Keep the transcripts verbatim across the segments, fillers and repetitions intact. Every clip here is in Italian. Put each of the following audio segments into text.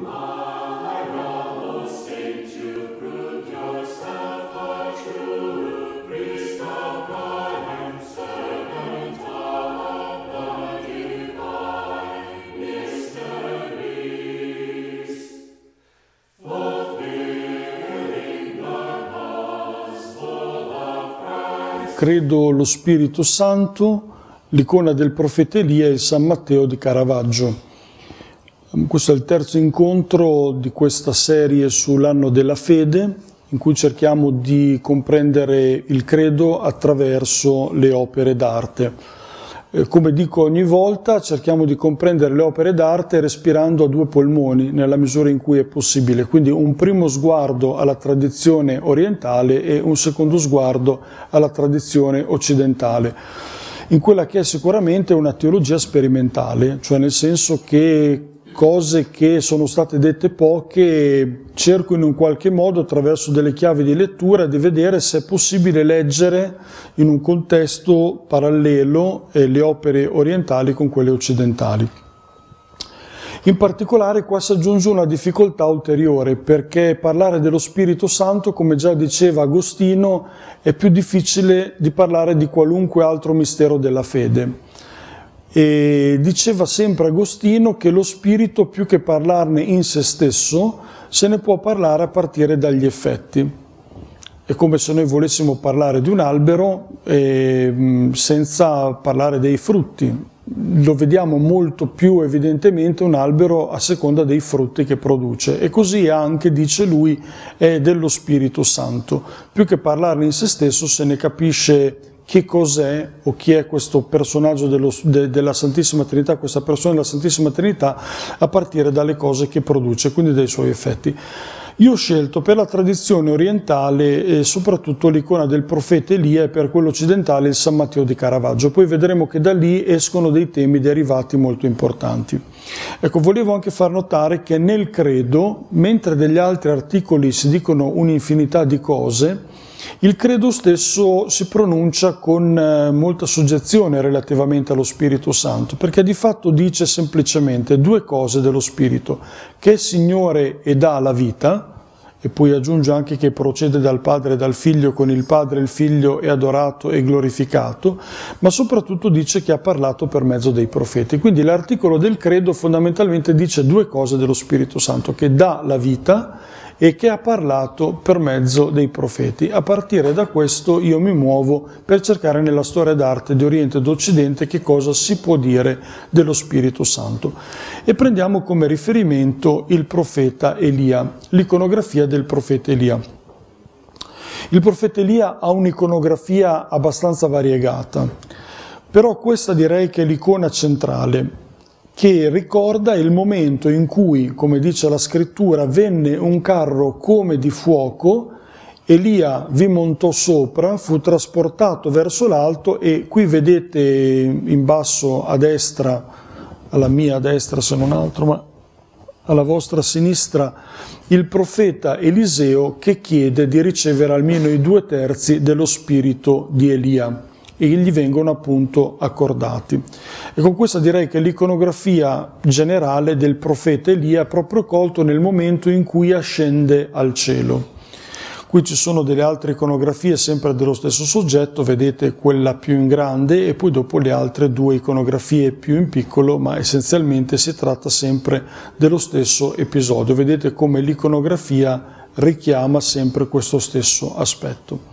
Credo lo Spirito Santo, l'icona del profeta Elia e il San Matteo di Caravaggio. Questo è il terzo incontro di questa serie sull'anno della fede, in cui cerchiamo di comprendere il credo attraverso le opere d'arte. Come dico ogni volta, cerchiamo di comprendere le opere d'arte respirando a due polmoni, nella misura in cui è possibile. Quindi un primo sguardo alla tradizione orientale e un secondo sguardo alla tradizione occidentale, in quella che è sicuramente una teologia sperimentale, cioè nel senso che cose che sono state dette poche cerco in un qualche modo, attraverso delle chiavi di lettura, di vedere se è possibile leggere in un contesto parallelo eh, le opere orientali con quelle occidentali. In particolare qua si aggiunge una difficoltà ulteriore, perché parlare dello Spirito Santo, come già diceva Agostino, è più difficile di parlare di qualunque altro mistero della fede. E diceva sempre Agostino che lo spirito, più che parlarne in se stesso, se ne può parlare a partire dagli effetti. È come se noi volessimo parlare di un albero eh, senza parlare dei frutti. Lo vediamo molto più evidentemente un albero a seconda dei frutti che produce. E così anche, dice lui, è dello Spirito Santo. Più che parlarne in se stesso, se ne capisce che cos'è o chi è questo personaggio dello, de, della Santissima Trinità, questa persona della Santissima Trinità, a partire dalle cose che produce, quindi dai suoi effetti. Io ho scelto per la tradizione orientale e soprattutto l'icona del profeta Elia e per quello occidentale il San Matteo di Caravaggio. Poi vedremo che da lì escono dei temi derivati molto importanti. Ecco, volevo anche far notare che nel credo, mentre degli altri articoli si dicono un'infinità di cose, il credo stesso si pronuncia con molta soggezione relativamente allo Spirito Santo, perché di fatto dice semplicemente due cose dello Spirito: che è Signore e dà la vita, e poi aggiunge anche che procede dal Padre e dal Figlio, con il Padre e il Figlio è adorato e glorificato, ma soprattutto dice che ha parlato per mezzo dei profeti. Quindi l'articolo del credo fondamentalmente dice due cose dello Spirito Santo: che dà la vita e che ha parlato per mezzo dei profeti. A partire da questo io mi muovo per cercare nella storia d'arte di Oriente e d'Occidente che cosa si può dire dello Spirito Santo. E prendiamo come riferimento il profeta Elia, l'iconografia del profeta Elia. Il profeta Elia ha un'iconografia abbastanza variegata, però questa direi che è l'icona centrale, che ricorda il momento in cui, come dice la scrittura, venne un carro come di fuoco, Elia vi montò sopra, fu trasportato verso l'alto e qui vedete in basso a destra, alla mia destra se non altro, ma alla vostra sinistra, il profeta Eliseo che chiede di ricevere almeno i due terzi dello spirito di Elia, e gli vengono appunto accordati. E con questa direi che l'iconografia generale del profeta Elia è proprio colto nel momento in cui ascende al cielo. Qui ci sono delle altre iconografie sempre dello stesso soggetto, vedete quella più in grande e poi dopo le altre due iconografie più in piccolo, ma essenzialmente si tratta sempre dello stesso episodio. Vedete come l'iconografia richiama sempre questo stesso aspetto.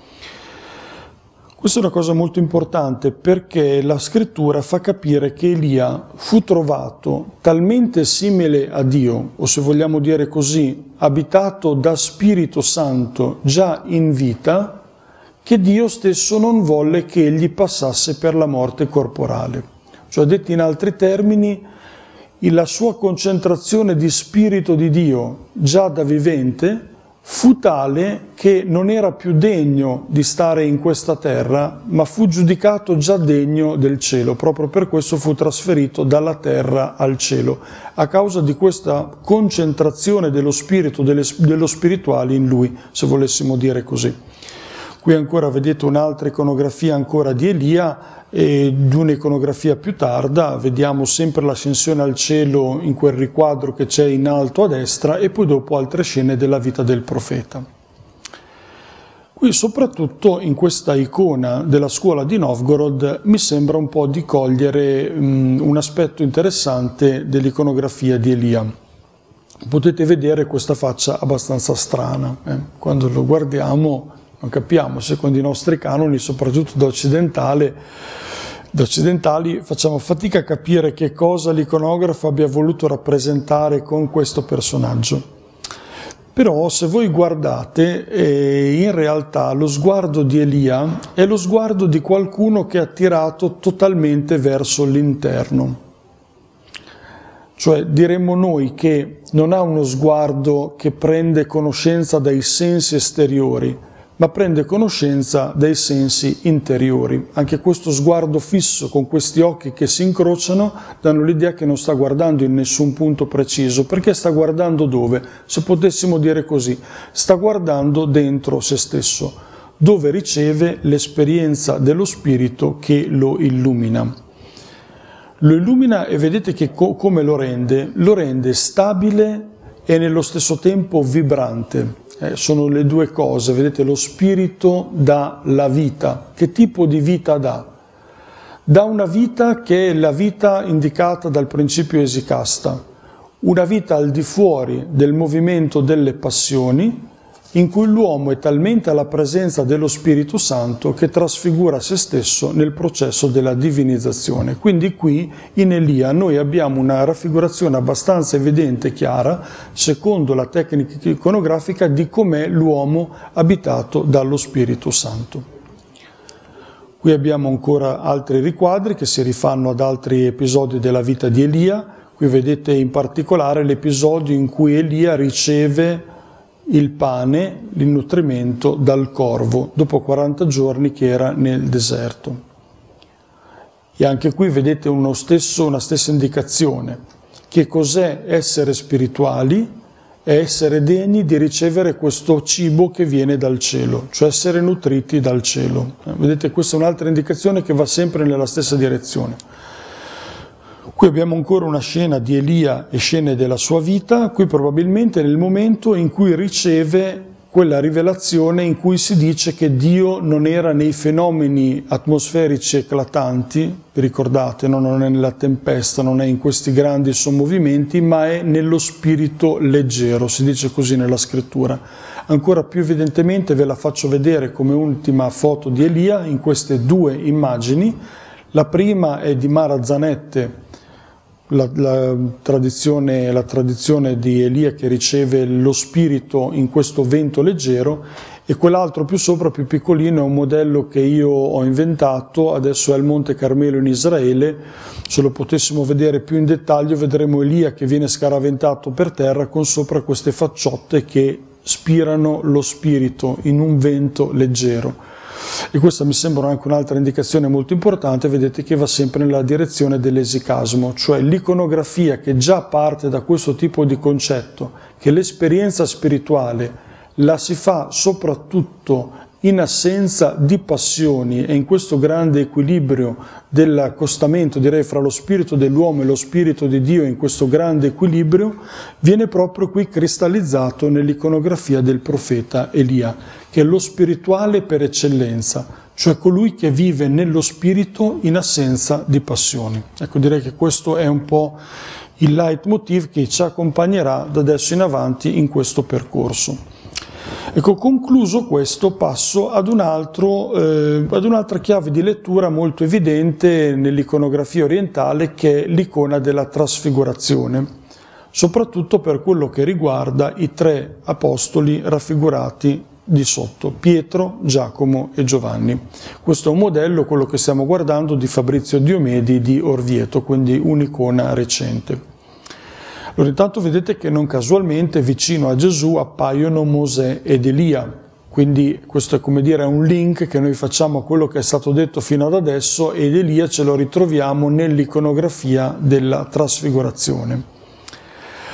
Questa è una cosa molto importante perché la scrittura fa capire che Elia fu trovato talmente simile a Dio, o se vogliamo dire così, abitato da Spirito Santo già in vita, che Dio stesso non volle che egli passasse per la morte corporale. Cioè, detti in altri termini, la sua concentrazione di Spirito di Dio già da vivente fu tale che non era più degno di stare in questa terra, ma fu giudicato già degno del cielo. Proprio per questo fu trasferito dalla terra al cielo, a causa di questa concentrazione dello spirito, delle, dello spirituale in lui, se volessimo dire così. Qui ancora vedete un'altra iconografia ancora di Elia, e di un'iconografia più tarda vediamo sempre l'ascensione al cielo in quel riquadro che c'è in alto a destra, e poi dopo altre scene della vita del profeta. Qui soprattutto in questa icona della scuola di Novgorod mi sembra un po' di cogliere um, un aspetto interessante dell'iconografia di Elia. Potete vedere questa faccia abbastanza strana, eh? Quando lo guardiamo non capiamo, secondo i nostri canoni, soprattutto da occidentale, da occidentali facciamo fatica a capire che cosa l'iconografo abbia voluto rappresentare con questo personaggio. Però se voi guardate, eh, in realtà lo sguardo di Elia è lo sguardo di qualcuno che è attirato totalmente verso l'interno. Cioè diremmo noi che non ha uno sguardo che prende conoscenza dai sensi esteriori, ma prende conoscenza dai sensi interiori. Anche questo sguardo fisso, con questi occhi che si incrociano, danno l'idea che non sta guardando in nessun punto preciso. Perché sta guardando dove? Se potessimo dire così, sta guardando dentro se stesso, dove riceve l'esperienza dello Spirito che lo illumina. Lo illumina e vedete che co- come lo rende? Lo rende stabile e nello stesso tempo vibrante. Eh, sono le due cose, vedete, lo spirito dà la vita. Che tipo di vita dà? Dà una vita che è la vita indicata dal principio esicasta, una vita al di fuori del movimento delle passioni, in cui l'uomo è talmente alla presenza dello Spirito Santo che trasfigura se stesso nel processo della divinizzazione. Quindi qui in Elia noi abbiamo una raffigurazione abbastanza evidente e chiara, secondo la tecnica iconografica, di com'è l'uomo abitato dallo Spirito Santo. Qui abbiamo ancora altri riquadri che si rifanno ad altri episodi della vita di Elia. Qui vedete in particolare l'episodio in cui Elia riceve il pane, il nutrimento dal corvo, dopo quaranta giorni che era nel deserto. E anche qui vedete uno stesso, una stessa indicazione. Che cos'è essere spirituali? È essere degni di ricevere questo cibo che viene dal cielo, cioè essere nutriti dal cielo. Vedete, questa è un'altra indicazione che va sempre nella stessa direzione. Qui abbiamo ancora una scena di Elia e scene della sua vita, qui probabilmente nel momento in cui riceve quella rivelazione in cui si dice che Dio non era nei fenomeni atmosferici eclatanti, vi ricordate, no? Non è nella tempesta, non è in questi grandi sommovimenti, ma è nello spirito leggero, si dice così nella scrittura. Ancora più evidentemente ve la faccio vedere come ultima foto di Elia in queste due immagini. La prima è di Mara Zanette, La, la, tradizione, la tradizione di Elia che riceve lo spirito in questo vento leggero, e quell'altro più sopra, più piccolino, è un modello che io ho inventato, adesso è al Monte Carmelo in Israele. Se lo potessimo vedere più in dettaglio vedremo Elia che viene scaraventato per terra con sopra queste facciotte che spirano lo spirito in un vento leggero. E questa mi sembra anche un'altra indicazione molto importante, vedete che va sempre nella direzione dell'esicasmo, cioè l'iconografia che già parte da questo tipo di concetto, che l'esperienza spirituale la si fa soprattutto in assenza di passioni e in questo grande equilibrio dell'accostamento, direi, fra lo spirito dell'uomo e lo spirito di Dio, in questo grande equilibrio, viene proprio qui cristallizzato nell'iconografia del profeta Elia, che è lo spirituale per eccellenza, cioè colui che vive nello spirito in assenza di passioni. Ecco, direi che questo è un po' il leitmotiv che ci accompagnerà da adesso in avanti in questo percorso. Ecco, concluso questo, passo ad, un altro, eh, ad un'altra chiave di lettura molto evidente nell'iconografia orientale, che è l'icona della trasfigurazione, soprattutto per quello che riguarda i tre apostoli raffigurati di sotto, Pietro, Giacomo e Giovanni. Questo è un modello, quello che stiamo guardando, di Fabrizio Diomedi di Orvieto, quindi un'icona recente. Allora, intanto vedete che non casualmente vicino a Gesù appaiono Mosè ed Elia, quindi questo è come dire un link che noi facciamo a quello che è stato detto fino ad adesso, ed Elia ce lo ritroviamo nell'iconografia della trasfigurazione.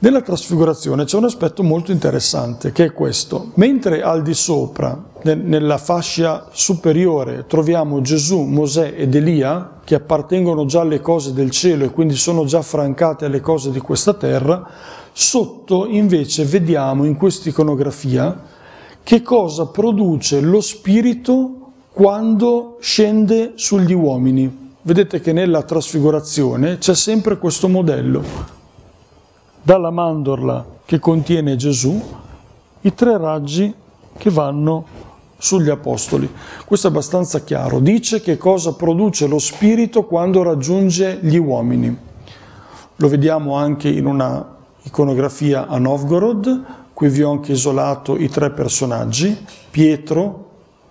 Nella trasfigurazione c'è un aspetto molto interessante, che è questo. Mentre al di sopra, nella fascia superiore, troviamo Gesù, Mosè ed Elia, che appartengono già alle cose del cielo e quindi sono già affrancate alle cose di questa terra, sotto invece vediamo in questa iconografia che cosa produce lo Spirito quando scende sugli uomini. Vedete che nella trasfigurazione c'è sempre questo modello. Dalla mandorla che contiene Gesù, i tre raggi che vanno sugli apostoli. Questo è abbastanza chiaro. Dice che cosa produce lo Spirito quando raggiunge gli uomini. Lo vediamo anche in una iconografia a Novgorod. Qui vi ho anche isolato i tre personaggi, Pietro,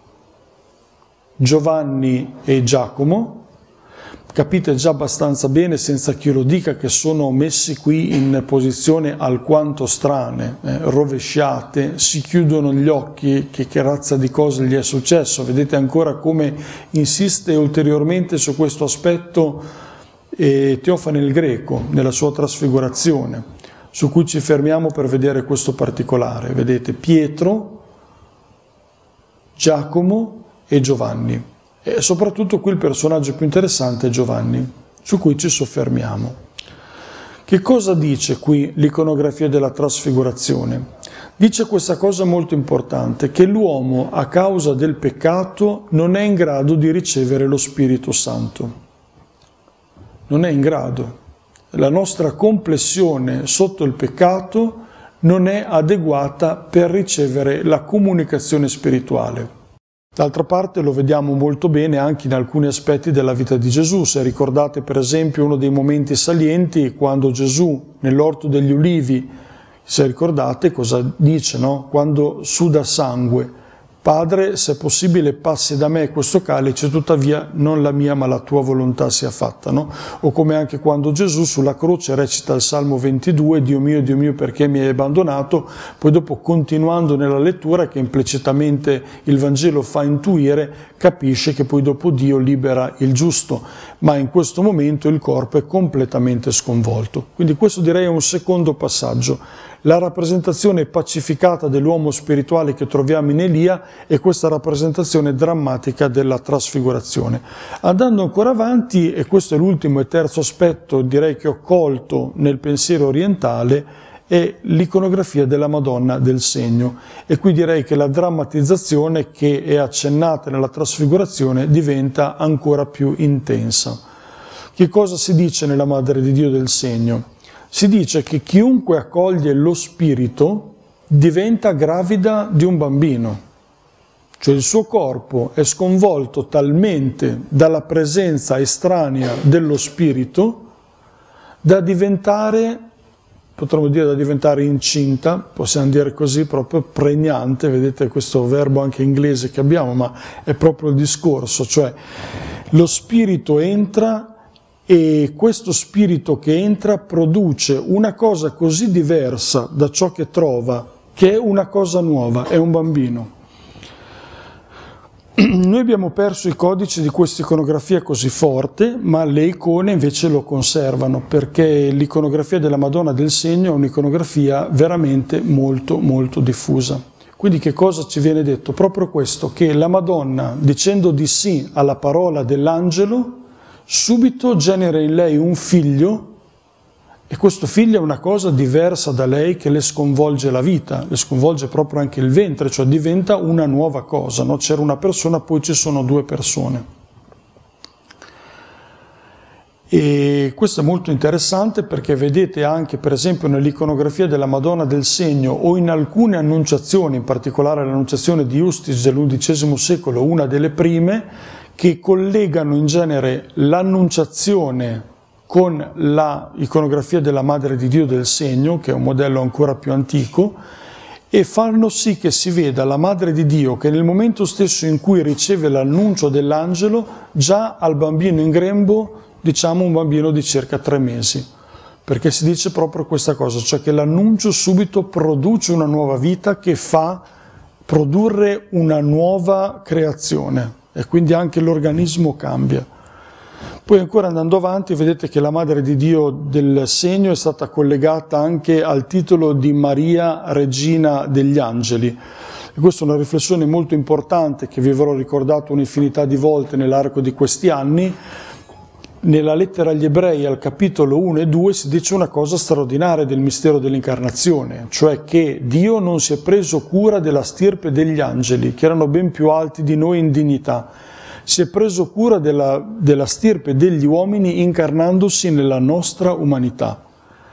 Giovanni e Giacomo. Capite già abbastanza bene, senza che io lo dica, che sono messi qui in posizione alquanto strane, eh, rovesciate, si chiudono gli occhi, che, che razza di cosa gli è successo. Vedete ancora come insiste ulteriormente su questo aspetto eh, Teofane il Greco, nella sua trasfigurazione, su cui ci fermiamo per vedere questo particolare. Vedete Pietro, Giacomo e Giovanni. E soprattutto qui il personaggio più interessante è Giovanni, su cui ci soffermiamo. Che cosa dice qui l'iconografia della trasfigurazione? Dice questa cosa molto importante, che l'uomo a causa del peccato non è in grado di ricevere lo Spirito Santo. Non è in grado. La nostra complessione sotto il peccato non è adeguata per ricevere la comunicazione spirituale. D'altra parte lo vediamo molto bene anche in alcuni aspetti della vita di Gesù. Se ricordate per esempio uno dei momenti salienti, quando Gesù nell'orto degli ulivi, se ricordate cosa dice, no? Quando suda sangue: Padre, se è possibile passi da me questo calice, tuttavia non la mia ma la tua volontà sia fatta, no? O come anche quando Gesù sulla croce recita il Salmo ventidue, Dio mio, Dio mio, perché mi hai abbandonato, poi dopo continuando nella lettura, che implicitamente il Vangelo fa intuire, capisce che poi dopo Dio libera il giusto, ma in questo momento il corpo è completamente sconvolto. Quindi questo direi è un secondo passaggio. La rappresentazione pacificata dell'uomo spirituale che troviamo in Elia e questa rappresentazione drammatica della trasfigurazione. Andando ancora avanti, e questo è l'ultimo e terzo aspetto direi che ho colto nel pensiero orientale, è l'iconografia della Madonna del Segno. E qui direi che la drammatizzazione che è accennata nella trasfigurazione diventa ancora più intensa. Che cosa si dice nella Madre di Dio del Segno? Si dice che chiunque accoglie lo Spirito diventa gravida di un bambino, cioè il suo corpo è sconvolto talmente dalla presenza estranea dello Spirito da diventare, potremmo dire da diventare incinta, possiamo dire così, proprio pregnante. Vedete questo verbo anche inglese che abbiamo, ma è proprio il discorso, cioè lo Spirito entra e questo Spirito che entra produce una cosa così diversa da ciò che trova, che è una cosa nuova, è un bambino. Noi abbiamo perso i codici di questa iconografia così forte, ma le icone invece lo conservano, perché l'iconografia della Madonna del Segno è un'iconografia veramente molto molto diffusa. Quindi che cosa ci viene detto? Proprio questo, che la Madonna, dicendo di sì alla parola dell'angelo, subito genera in lei un figlio, e questo figlio è una cosa diversa da lei che le sconvolge la vita, le sconvolge proprio anche il ventre, cioè diventa una nuova cosa, no? C'era una persona, poi ci sono due persone. E questo è molto interessante perché vedete anche per esempio nell'iconografia della Madonna del Segno o in alcune annunciazioni, in particolare l'annunciazione di Ustis dell'undicesimo secolo, una delle prime, che collegano in genere l'annunciazione con la iconografia della Madre di Dio del Segno, che è un modello ancora più antico, e fanno sì che si veda la Madre di Dio che nel momento stesso in cui riceve l'annuncio dell'angelo, già al bambino in grembo, diciamo un bambino di circa tre mesi, perché si dice proprio questa cosa, cioè che l'annuncio subito produce una nuova vita che fa produrre una nuova creazione. E quindi anche l'organismo cambia. Poi ancora andando avanti vedete che la Madre di Dio del Segno è stata collegata anche al titolo di Maria Regina degli Angeli. E questa è una riflessione molto importante che vi avrò ricordato un'infinità di volte nell'arco di questi anni. Nella lettera agli Ebrei al capitolo uno e due si dice una cosa straordinaria del mistero dell'incarnazione, cioè che Dio non si è preso cura della stirpe degli angeli, che erano ben più alti di noi in dignità. Si è preso cura della, della stirpe degli uomini incarnandosi nella nostra umanità.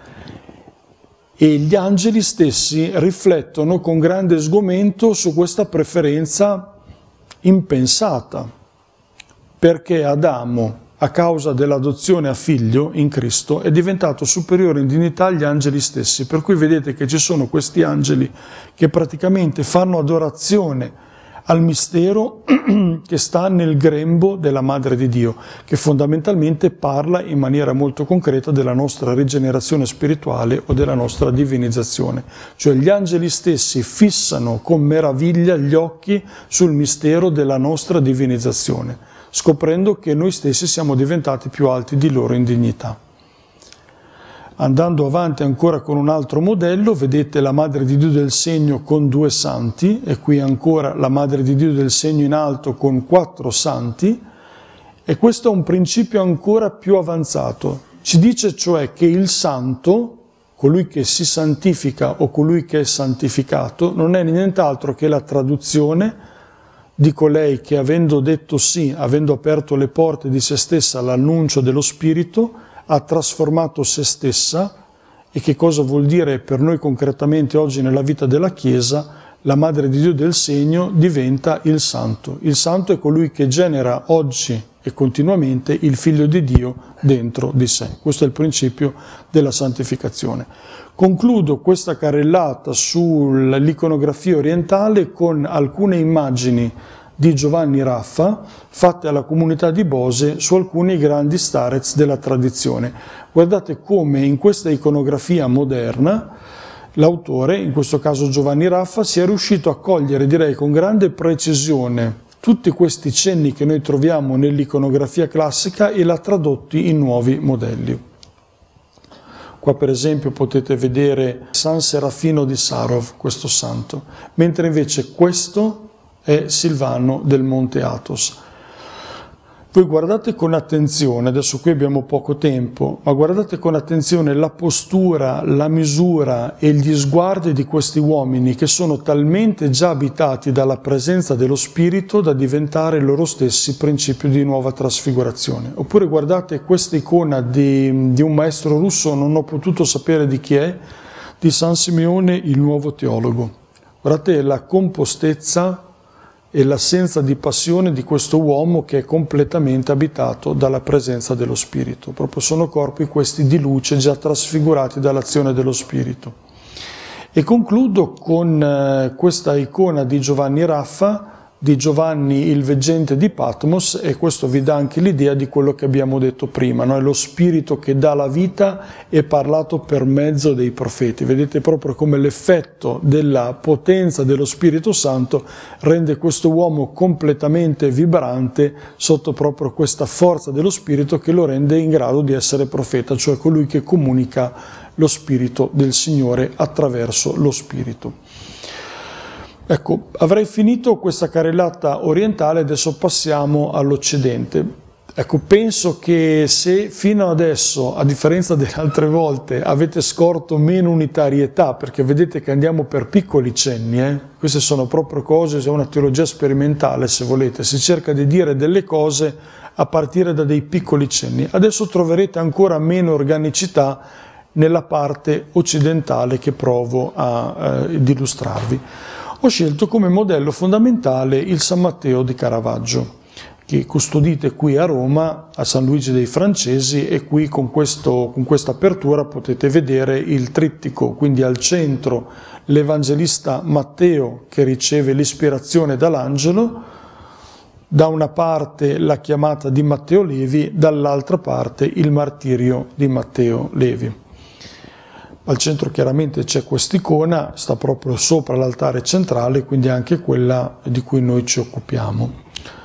E gli angeli stessi riflettono con grande sgomento su questa preferenza impensata, perché Adamo, a causa dell'adozione a figlio in Cristo, è diventato superiore in dignità agli angeli stessi. Per cui vedete che ci sono questi angeli che praticamente fanno adorazione al mistero che sta nel grembo della Madre di Dio, che fondamentalmente parla in maniera molto concreta della nostra rigenerazione spirituale o della nostra divinizzazione. Cioè gli angeli stessi fissano con meraviglia gli occhi sul mistero della nostra divinizzazione, scoprendo che noi stessi siamo diventati più alti di loro in dignità. Andando avanti ancora con un altro modello, vedete la Madre di Dio del Segno con due santi, e qui ancora la Madre di Dio del Segno in alto con quattro santi, e questo è un principio ancora più avanzato. Ci dice cioè che il santo, colui che si santifica o colui che è santificato, non è nient'altro che la traduzione di colei che, avendo detto sì, avendo aperto le porte di se stessa all'annuncio dello Spirito, ha trasformato se stessa. E che cosa vuol dire per noi concretamente oggi nella vita della Chiesa? La Madre di Dio del Segno diventa il Santo. Il Santo è colui che genera oggi e continuamente il Figlio di Dio dentro di sé. Questo è il principio della santificazione. Concludo questa carrellata sull'iconografia orientale con alcune immagini di Giovanni Raffa, fatte alla comunità di Bose su alcuni grandi starets della tradizione. Guardate come in questa iconografia moderna l'autore, in questo caso Giovanni Raffa, si è riuscito a cogliere, direi con grande precisione, tutti questi cenni che noi troviamo nell'iconografia classica e l'ha tradotti in nuovi modelli. Qua per esempio potete vedere San Serafino di Sarov, questo santo, mentre invece questo è Silvano del Monte Athos. Voi guardate con attenzione, adesso qui abbiamo poco tempo, ma guardate con attenzione la postura, la misura e gli sguardi di questi uomini che sono talmente già abitati dalla presenza dello Spirito da diventare loro stessi principio di nuova trasfigurazione. Oppure guardate questa icona di, di un maestro russo, non ho potuto sapere di chi è, di San Simeone il Nuovo Teologo. Guardate la compostezza e l'assenza di passione di questo uomo che è completamente abitato dalla presenza dello Spirito. Proprio sono corpi questi di luce già trasfigurati dall'azione dello Spirito. E concludo con eh, questa icona di Giovanni Raffa, di Giovanni il Veggente di Patmos, e questo vi dà anche l'idea di quello che abbiamo detto prima, no? È lo Spirito che dà la vita e parlato per mezzo dei profeti. Vedete proprio come l'effetto della potenza dello Spirito Santo rende questo uomo completamente vibrante sotto proprio questa forza dello Spirito che lo rende in grado di essere profeta, cioè colui che comunica lo Spirito del Signore attraverso lo Spirito. Ecco, avrei finito questa carrellata orientale, adesso passiamo all'Occidente. Ecco, penso che se fino adesso, a differenza delle altre volte, avete scorto meno unitarietà, perché vedete che andiamo per piccoli cenni, eh? Queste sono proprio cose, è una teologia sperimentale se volete, si cerca di dire delle cose a partire da dei piccoli cenni. Adesso troverete ancora meno organicità nella parte occidentale che provo a, eh, ad illustrarvi. Ho scelto come modello fondamentale il San Matteo di Caravaggio, che custodite qui a Roma, a San Luigi dei Francesi, e qui con, questo, con questa apertura potete vedere il trittico, quindi al centro l'Evangelista Matteo che riceve l'ispirazione dall'angelo, da una parte la chiamata di Matteo Levi, dall'altra parte il martirio di Matteo Levi. Al centro chiaramente c'è quest'icona, sta proprio sopra l'altare centrale, quindi anche quella di cui noi ci occupiamo.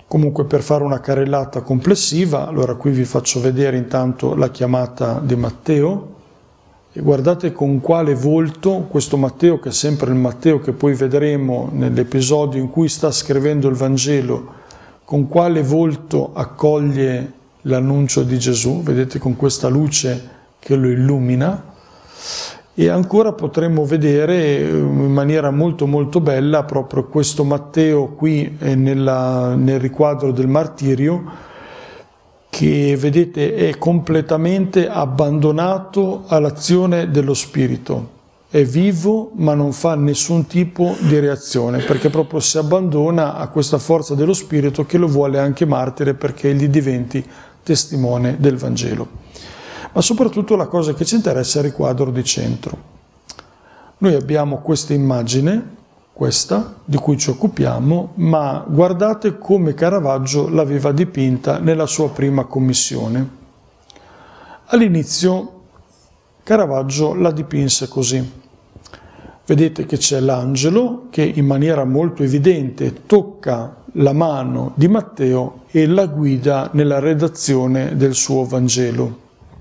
Comunque, per fare una carrellata complessiva, allora qui vi faccio vedere intanto la chiamata di Matteo, e guardate con quale volto questo Matteo, che è sempre il Matteo che poi vedremo nell'episodio in cui sta scrivendo il Vangelo, con quale volto accoglie l'annuncio di Gesù, vedete, con questa luce che lo illumina. E ancora potremmo vedere in maniera molto molto bella proprio questo Matteo qui nella, nel riquadro del martirio, che vedete è completamente abbandonato all'azione dello Spirito. È vivo ma non fa nessun tipo di reazione, perché proprio si abbandona a questa forza dello Spirito che lo vuole anche martire perché gli diventi testimone del Vangelo. Ma soprattutto la cosa che ci interessa è il riquadro di centro. Noi abbiamo questa immagine, questa, di cui ci occupiamo, ma guardate come Caravaggio l'aveva dipinta nella sua prima commissione. All'inizio Caravaggio la dipinse così. Vedete che c'è l'angelo che in maniera molto evidente tocca la mano di Matteo e la guida nella redazione del suo Vangelo.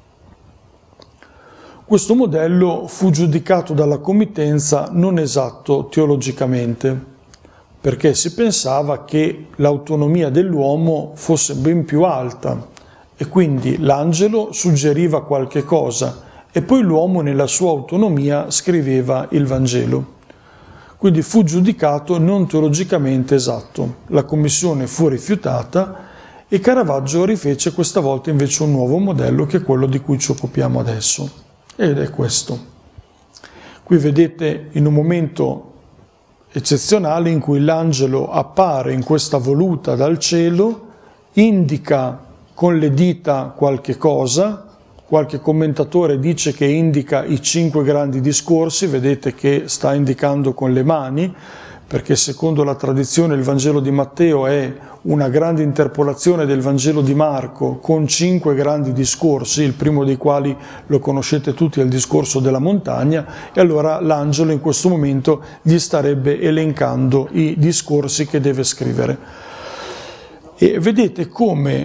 Questo modello fu giudicato dalla committenza non esatto teologicamente, perché si pensava che l'autonomia dell'uomo fosse ben più alta e quindi l'angelo suggeriva qualche cosa e poi l'uomo nella sua autonomia scriveva il Vangelo. Quindi fu giudicato non teologicamente esatto. La commissione fu rifiutata e Caravaggio rifece questa volta invece un nuovo modello, che è quello di cui ci occupiamo adesso. Ed è questo. Qui vedete in un momento eccezionale in cui l'angelo appare in questa voluta dal cielo, indica con le dita qualche cosa, qualche commentatore dice che indica i cinque grandi discorsi, vedete che sta indicando con le mani, perché secondo la tradizione il Vangelo di Matteo è una grande interpolazione del Vangelo di Marco con cinque grandi discorsi, il primo dei quali lo conoscete tutti, è il discorso della montagna, e allora l'angelo in questo momento gli starebbe elencando i discorsi che deve scrivere. E vedete come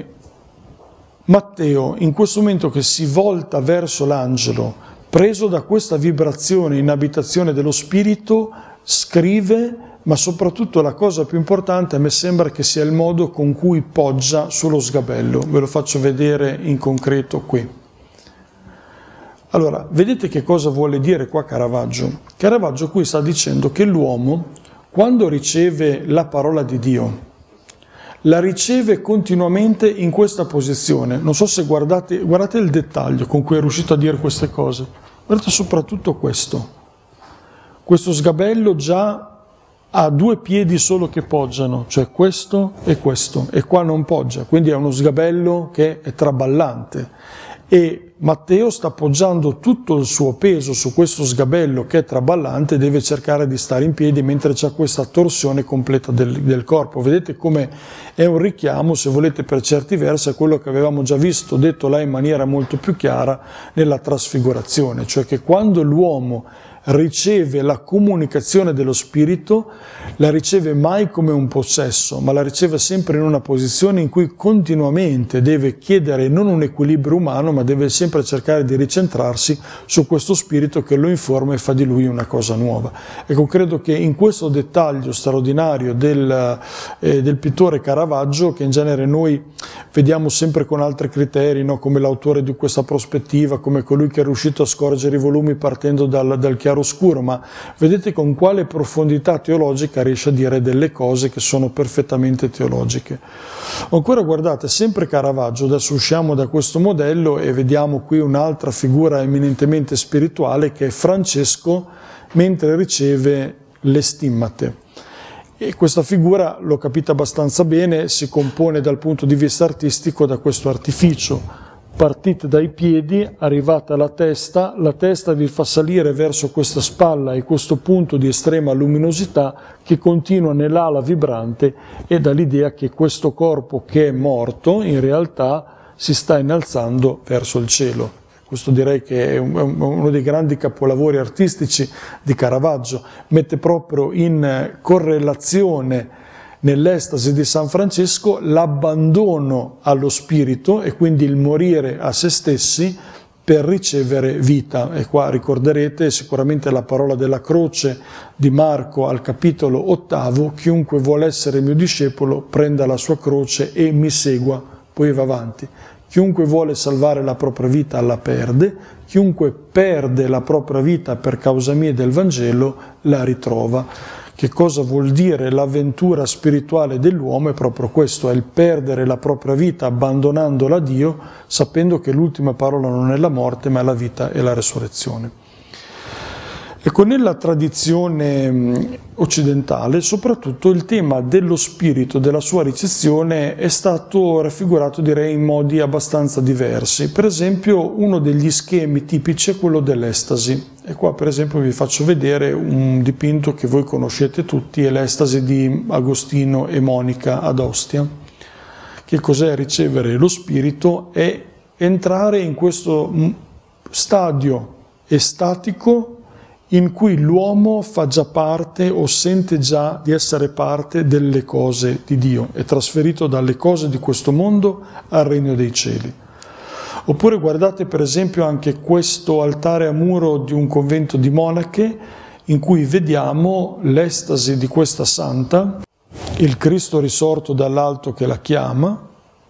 Matteo, in questo momento che si volta verso l'angelo, preso da questa vibrazione in abitazione dello Spirito, scrive, ma soprattutto la cosa più importante a me sembra che sia il modo con cui poggia sullo sgabello. Ve lo faccio vedere in concreto qui. Allora, vedete che cosa vuole dire qua Caravaggio? Caravaggio qui sta dicendo che l'uomo, quando riceve la parola di Dio, la riceve continuamente in questa posizione. Non so se guardate, guardate il dettaglio con cui è riuscito a dire queste cose. Guardate soprattutto questo. Questo sgabello già ha due piedi solo che poggiano, cioè questo e questo, e qua non poggia, quindi è uno sgabello che è traballante. E Matteo sta appoggiando tutto il suo peso su questo sgabello che è traballante e deve cercare di stare in piedi mentre c'è questa torsione completa del, del corpo. Vedete come è un richiamo, se volete, per certi versi a quello che avevamo già visto, detto là in maniera molto più chiara, nella trasfigurazione, cioè che quando l'uomo riceve la comunicazione dello Spirito, la riceve mai come un possesso, ma la riceve sempre in una posizione in cui continuamente deve chiedere non un equilibrio umano, ma deve sempre cercare di ricentrarsi su questo Spirito che lo informa e fa di lui una cosa nuova. Ecco, credo che in questo dettaglio straordinario del, eh, del pittore Caravaggio, che in genere noi vediamo sempre con altri criteri, no? Come l'autore di questa prospettiva, come colui che è riuscito a scorgere i volumi partendo dal, dal chiaro oscuro, ma vedete con quale profondità teologica riesce a dire delle cose che sono perfettamente teologiche. Ancora guardate, sempre Caravaggio, adesso usciamo da questo modello e vediamo qui un'altra figura eminentemente spirituale che è Francesco mentre riceve le stimmate. E questa figura, l'ho capita abbastanza bene, si compone dal punto di vista artistico da questo artificio. Partite dai piedi, arrivate alla testa, la testa vi fa salire verso questa spalla e questo punto di estrema luminosità che continua nell'ala vibrante e dà l'idea che questo corpo che è morto in realtà si sta innalzando verso il cielo. Questo direi che è uno dei grandi capolavori artistici di Caravaggio, mette proprio in correlazione nell'estasi di San Francesco l'abbandono allo spirito e quindi il morire a se stessi per ricevere vita. E qua ricorderete sicuramente la parola della croce di Marco al capitolo ottavo: chiunque vuole essere mio discepolo prenda la sua croce e mi segua. Poi va avanti: chiunque vuole salvare la propria vita la perde, chiunque perde la propria vita per causa mia e del Vangelo la ritrova. Che cosa vuol dire l'avventura spirituale dell'uomo? È proprio questo, è il perdere la propria vita abbandonandola a Dio, sapendo che l'ultima parola non è la morte, ma è la vita e la resurrezione. Ecco, nella tradizione occidentale, soprattutto il tema dello spirito, della sua ricezione, è stato raffigurato, direi, in modi abbastanza diversi. Per esempio, uno degli schemi tipici è quello dell'estasi. E qua, per esempio, vi faccio vedere un dipinto che voi conoscete tutti, è l'estasi di Agostino e Monica ad Ostia. Che cos'è ricevere lo spirito? È entrare in questo stadio estatico in cui l'uomo fa già parte o sente già di essere parte delle cose di Dio, è trasferito dalle cose di questo mondo al regno dei cieli. Oppure guardate per esempio anche questo altare a muro di un convento di monache in cui vediamo l'estasi di questa santa, il Cristo risorto dall'alto che la chiama,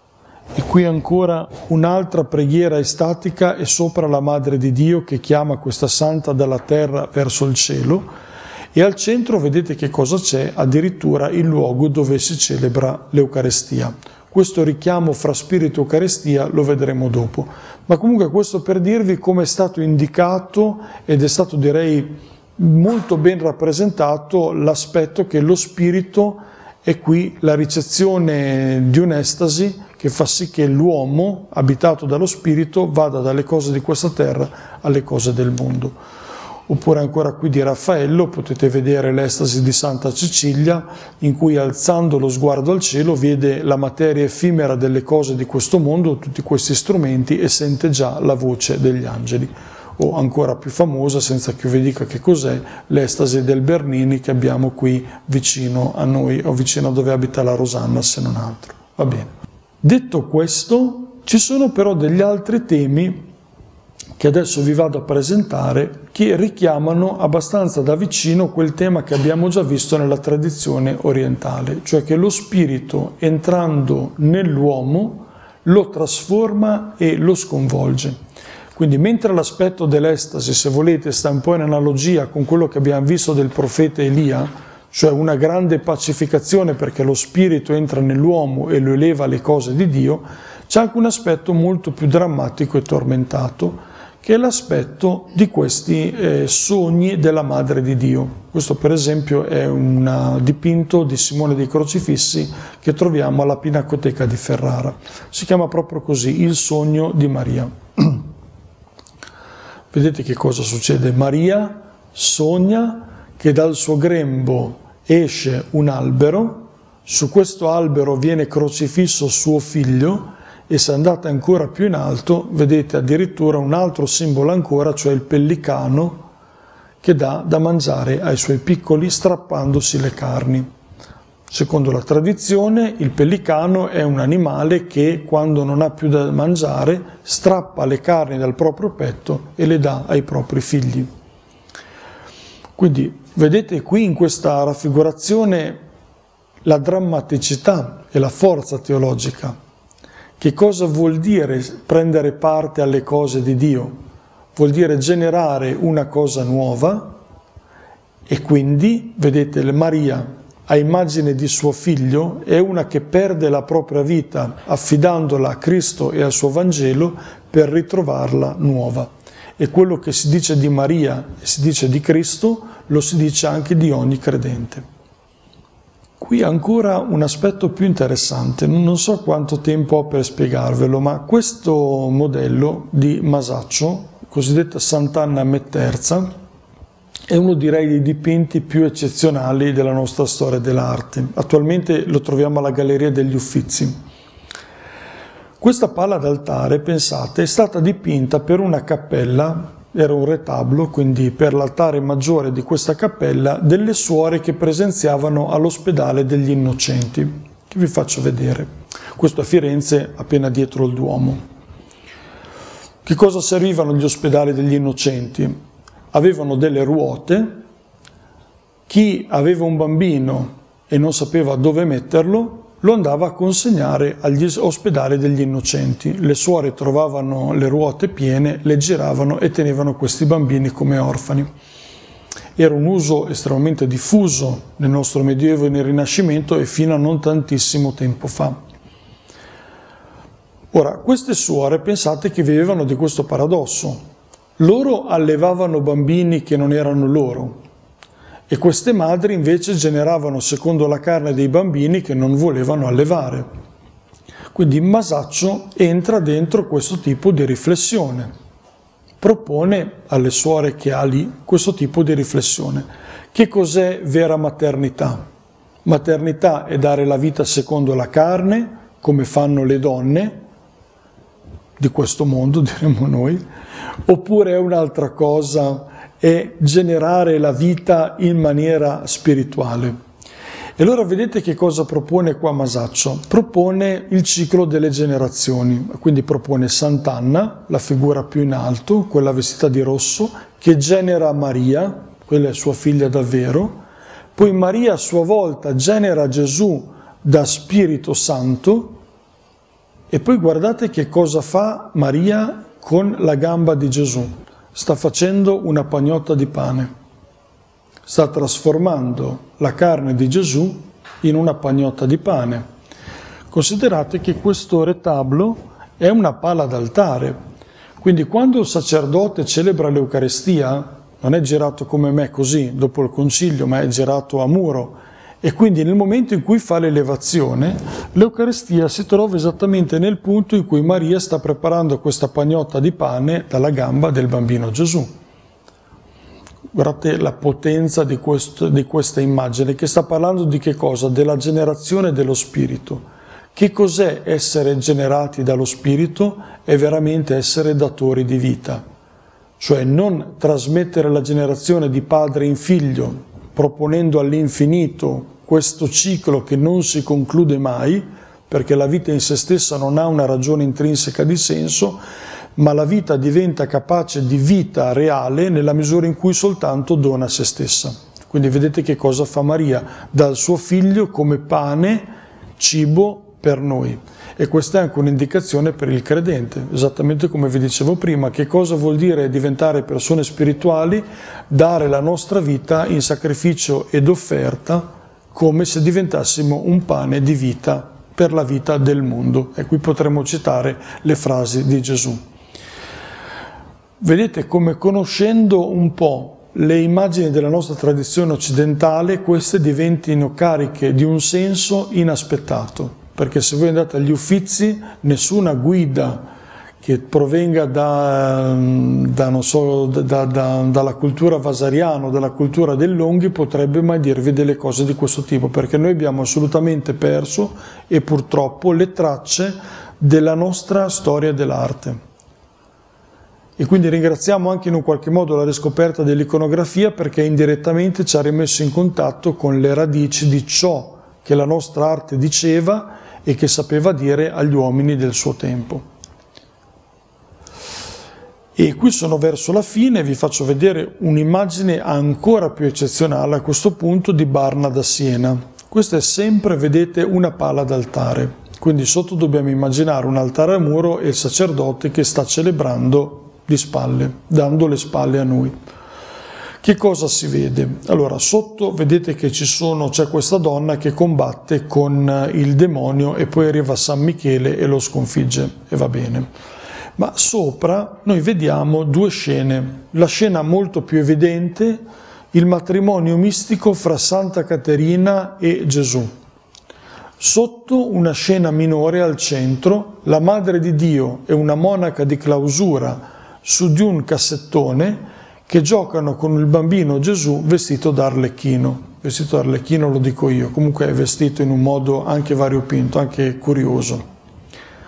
e qui ancora un'altra preghiera estatica e sopra la Madre di Dio che chiama questa santa dalla terra verso il cielo, e al centro vedete che cosa c'è? Addirittura il luogo dove si celebra l'Eucarestia. Questo richiamo fra spirito e Eucaristia lo vedremo dopo, ma comunque questo per dirvi come è stato indicato ed è stato, direi, molto ben rappresentato l'aspetto che lo spirito è qui la ricezione di un'estasi che fa sì che l'uomo, abitato dallo spirito, vada dalle cose di questa terra alle cose del mondo. Oppure ancora qui di Raffaello potete vedere l'estasi di Santa Cecilia, in cui alzando lo sguardo al cielo vede la materia effimera delle cose di questo mondo, tutti questi strumenti, e sente già la voce degli angeli. O ancora più famosa, senza che io vi dica che cos'è, l'estasi del Bernini che abbiamo qui vicino a noi, o vicino a dove abita la Rosanna, se non altro. Va bene. Detto questo, ci sono però degli altri temi che adesso vi vado a presentare che richiamano abbastanza da vicino quel tema che abbiamo già visto nella tradizione orientale, cioè che lo spirito, entrando nell'uomo, lo trasforma e lo sconvolge. Quindi mentre l'aspetto dell'estasi, se volete, sta un po' in analogia con quello che abbiamo visto del profeta Elia, cioè una grande pacificazione perché lo spirito entra nell'uomo e lo eleva alle cose di Dio, c'è anche un aspetto molto più drammatico e tormentato, che è l'aspetto di questi eh, sogni della Madre di Dio. Questo per esempio è un dipinto di Simone dei Crocifissi che troviamo alla Pinacoteca di Ferrara. Si chiama proprio così, Il sogno di Maria. Vedete che cosa succede? Maria sogna che dal suo grembo esce un albero, su questo albero viene crocifisso suo figlio, e se andate ancora più in alto vedete addirittura un altro simbolo ancora, cioè il pellicano che dà da mangiare ai suoi piccoli strappandosi le carni. Secondo la tradizione il pellicano è un animale che quando non ha più da mangiare strappa le carni dal proprio petto e le dà ai propri figli. Quindi vedete qui in questa raffigurazione la drammaticità e la forza teologica. Che cosa vuol dire prendere parte alle cose di Dio? Vuol dire generare una cosa nuova, e quindi, vedete, Maria, a immagine di suo figlio, è una che perde la propria vita affidandola a Cristo e al suo Vangelo per ritrovarla nuova. E quello che si dice di Maria e si dice di Cristo, lo si dice anche di ogni credente. Qui ancora un aspetto più interessante, non so quanto tempo ho per spiegarvelo, ma questo modello di Masaccio, cosiddetta Sant'Anna Metterza, è uno, direi, dei dipinti più eccezionali della nostra storia dell'arte. Attualmente lo troviamo alla Galleria degli Uffizi. Questa pala d'altare, pensate, è stata dipinta per una cappella era un retablo, quindi per l'altare maggiore di questa cappella, delle suore che presenziavano all'ospedale degli Innocenti, che vi faccio vedere. Questo a Firenze, appena dietro il Duomo. Che cosa servivano gli ospedali degli Innocenti? Avevano delle ruote, chi aveva un bambino e non sapeva dove metterlo, lo andava a consegnare agli ospedali degli Innocenti. Le suore trovavano le ruote piene, le giravano e tenevano questi bambini come orfani. Era un uso estremamente diffuso nel nostro Medioevo e nel Rinascimento e fino a non tantissimo tempo fa. Ora, queste suore pensate che vivevano di questo paradosso. Loro allevavano bambini che non erano loro, e queste madri invece generavano secondo la carne dei bambini che non volevano allevare. Quindi Masaccio entra dentro questo tipo di riflessione, propone alle suore che ha lì questo tipo di riflessione. Che cos'è vera maternità? Maternità è dare la vita secondo la carne, come fanno le donne di questo mondo, diremmo noi, oppure è un'altra cosa, è generare la vita in maniera spirituale. E allora vedete che cosa propone qua Masaccio? Propone il ciclo delle generazioni, quindi propone Sant'Anna, la figura più in alto, quella vestita di rosso, che genera Maria, quella è sua figlia davvero, poi Maria a sua volta genera Gesù da Spirito Santo, e poi guardate che cosa fa Maria con la gamba di Gesù. Sta facendo una pagnotta di pane, sta trasformando la carne di Gesù in una pagnotta di pane. Considerate che questo retablo è una pala d'altare, quindi quando il sacerdote celebra l'Eucaristia non è girato come me così dopo il concilio, ma è girato a muro, e quindi nel momento in cui fa l'elevazione, l'Eucaristia si trova esattamente nel punto in cui Maria sta preparando questa pagnotta di pane dalla gamba del bambino Gesù. Guardate la potenza di, questo, di questa immagine, che sta parlando di che cosa? Della generazione dello Spirito. Che cos'è essere generati dallo Spirito? È veramente essere datori di vita, cioè non trasmettere la generazione di padre in figlio, proponendo all'infinito questo ciclo che non si conclude mai, perché la vita in se stessa non ha una ragione intrinseca di senso, ma la vita diventa capace di vita reale nella misura in cui soltanto dona se stessa. Quindi vedete che cosa fa Maria? Dà il suo figlio come pane, cibo per noi. E questa è anche un'indicazione per il credente, esattamente come vi dicevo prima, che cosa vuol dire diventare persone spirituali, dare la nostra vita in sacrificio ed offerta, come se diventassimo un pane di vita per la vita del mondo. E qui potremmo citare le frasi di Gesù. Vedete come, conoscendo un po' le immagini della nostra tradizione occidentale, queste diventino cariche di un senso inaspettato. Perché se voi andate agli Uffizi, nessuna guida che provenga da, da, non so, da, da, dalla cultura vasariana, dalla cultura del Longhi, potrebbe mai dirvi delle cose di questo tipo, perché noi abbiamo assolutamente perso, e purtroppo, le tracce della nostra storia dell'arte. E quindi ringraziamo anche in un qualche modo la riscoperta dell'iconografia, perché indirettamente ci ha rimesso in contatto con le radici di ciò che la nostra arte diceva e che sapeva dire agli uomini del suo tempo. E qui sono verso la fine, vi faccio vedere un'immagine ancora più eccezionale a questo punto di Barna da Siena. Questa è sempre, vedete, una pala d'altare. Quindi sotto dobbiamo immaginare un altare a muro e il sacerdote che sta celebrando di spalle, dando le spalle a noi. Che cosa si vede? Allora, sotto vedete che ci sono, c'è questa donna che combatte con il demonio e poi arriva San Michele e lo sconfigge, e va bene. Ma sopra noi vediamo due scene. La scena molto più evidente, il matrimonio mistico fra Santa Caterina e Gesù. Sotto una scena minore al centro, la Madre di Dio e una monaca di clausura su di un cassettone che giocano con il bambino Gesù vestito da arlecchino. Vestito da arlecchino lo dico io, comunque è vestito in un modo anche variopinto, anche curioso.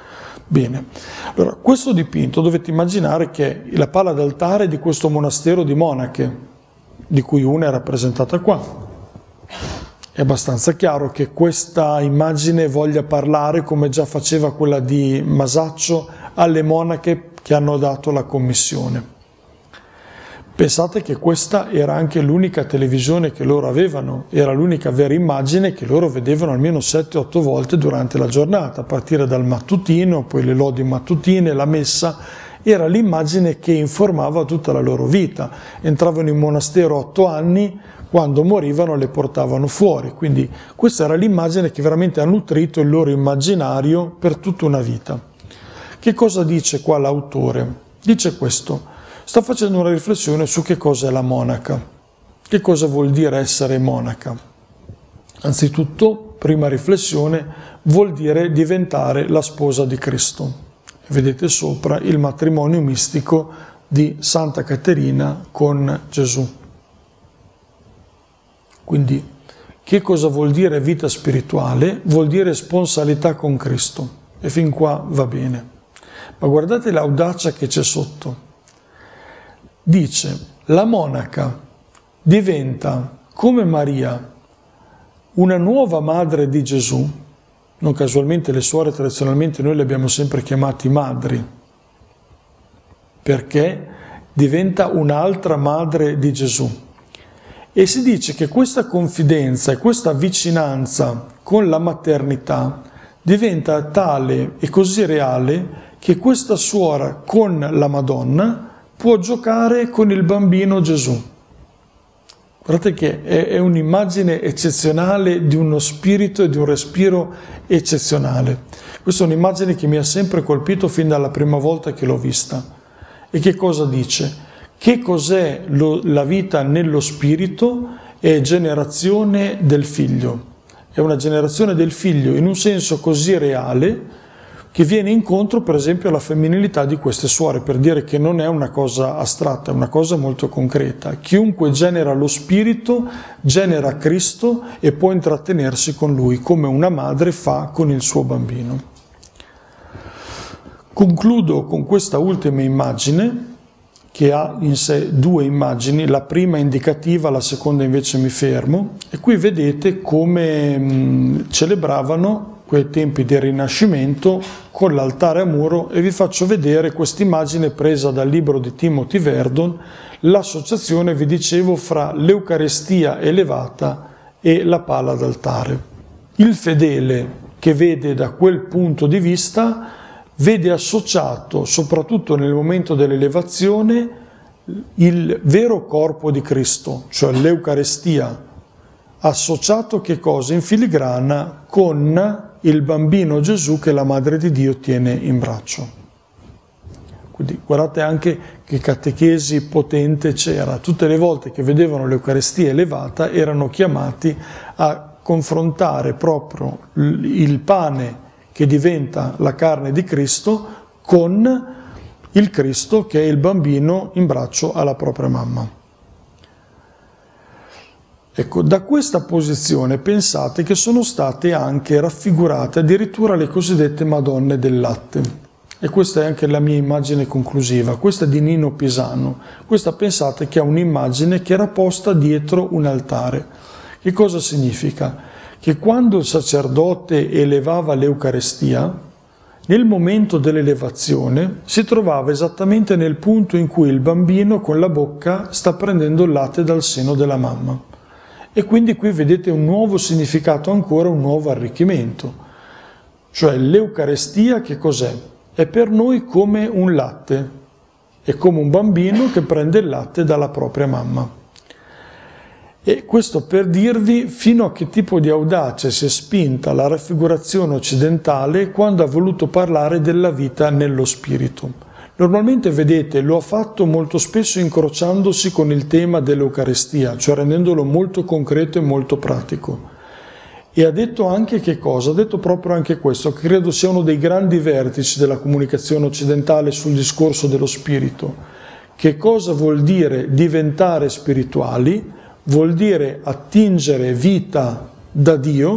Bene, allora questo dipinto dovete immaginare che è la pala d'altare di questo monastero di monache, di cui una è rappresentata qua. È abbastanza chiaro che questa immagine voglia parlare, come già faceva quella di Masaccio, alle monache che hanno dato la commissione. Pensate che questa era anche l'unica televisione che loro avevano, era l'unica vera immagine che loro vedevano almeno sette otto volte durante la giornata, a partire dal mattutino, poi le lodi mattutine, la messa, era l'immagine che informava tutta la loro vita. Entravano in monastero otto anni, quando morivano le portavano fuori, quindi questa era l'immagine che veramente ha nutrito il loro immaginario per tutta una vita. Che cosa dice qua l'autore? Dice questo. Sta facendo una riflessione su che cosa è la monaca, che cosa vuol dire essere monaca. Anzitutto, prima riflessione, vuol dire diventare la sposa di Cristo. Vedete sopra il matrimonio mistico di Santa Caterina con Gesù. Quindi, che cosa vuol dire vita spirituale? Vuol dire sponsalità con Cristo. E fin qua va bene. Ma guardate l'audacia che c'è sotto. Dice, la monaca diventa, come Maria, una nuova madre di Gesù. Non casualmente le suore tradizionalmente noi le abbiamo sempre chiamate madri, perché diventa un'altra madre di Gesù. E si dice che questa confidenza e questa vicinanza con la maternità diventa tale e così reale che questa suora con la Madonna può giocare con il bambino Gesù. Guardate che è, è un'immagine eccezionale di uno spirito e di un respiro eccezionale. Questa è un'immagine che mi ha sempre colpito fin dalla prima volta che l'ho vista. E che cosa dice? Che cos'è lo, la vita nello spirito? È generazione del figlio. È una generazione del figlio in un senso così reale che viene incontro per esempio alla femminilità di queste suore, per dire che non è una cosa astratta, è una cosa molto concreta. Chiunque genera lo spirito genera Cristo e può intrattenersi con lui, come una madre fa con il suo bambino. Concludo con questa ultima immagine, che ha in sé due immagini, la prima indicativa, la seconda invece mi fermo, e qui vedete come mh, celebravano quei tempi del Rinascimento con l'altare a muro, e vi faccio vedere questa immagine presa dal libro di Timothy Verdon, l'associazione, vi dicevo, fra l'Eucarestia elevata e la pala d'altare. Il fedele che vede da quel punto di vista vede associato, soprattutto nel momento dell'elevazione, il vero corpo di Cristo, cioè l'Eucarestia, associato che cosa? In filigrana con il bambino Gesù che la Madre di Dio tiene in braccio. Quindi guardate anche che catechesi potente c'era. Tutte le volte che vedevano l'Eucarestia elevata erano chiamati a confrontare proprio il pane che diventa la carne di Cristo con il Cristo che è il bambino in braccio alla propria mamma. Ecco, da questa posizione pensate che sono state anche raffigurate addirittura le cosiddette Madonne del latte. E questa è anche la mia immagine conclusiva. Questa è di Nino Pisano. Questa pensate che è un'immagine che era posta dietro un altare. Che cosa significa? Che quando il sacerdote elevava l'Eucarestia, nel momento dell'elevazione si trovava esattamente nel punto in cui il bambino con la bocca sta prendendo il latte dal seno della mamma. E quindi qui vedete un nuovo significato ancora, un nuovo arricchimento. Cioè l'Eucarestia che cos'è? È per noi come un latte, è come un bambino che prende il latte dalla propria mamma. E questo per dirvi fino a che tipo di audacia si è spinta la raffigurazione occidentale quando ha voluto parlare della vita nello spirito. Normalmente, vedete, lo ha fatto molto spesso incrociandosi con il tema dell'Eucarestia, cioè rendendolo molto concreto e molto pratico. E ha detto anche che cosa? Ha detto proprio anche questo, che credo sia uno dei grandi vertici della comunicazione occidentale sul discorso dello spirito. Che cosa vuol dire diventare spirituali? Vuol dire attingere vita da Dio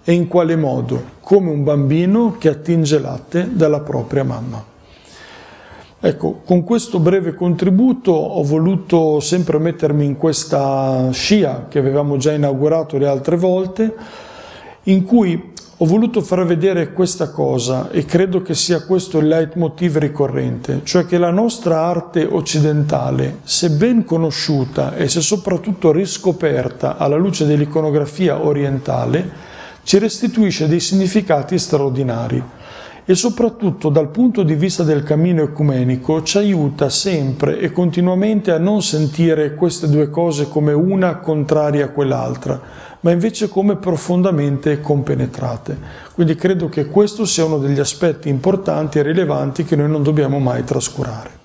e in quale modo? Come un bambino che attinge latte dalla propria mamma. Ecco, con questo breve contributo ho voluto sempre mettermi in questa scia che avevamo già inaugurato le altre volte, in cui ho voluto far vedere questa cosa, e credo che sia questo il leitmotiv ricorrente, cioè che la nostra arte occidentale, se ben conosciuta e se soprattutto riscoperta alla luce dell'iconografia orientale, ci restituisce dei significati straordinari. E soprattutto dal punto di vista del cammino ecumenico ci aiuta sempre e continuamente a non sentire queste due cose come una contraria a quell'altra, ma invece come profondamente compenetrate. Quindi credo che questo sia uno degli aspetti importanti e rilevanti che noi non dobbiamo mai trascurare.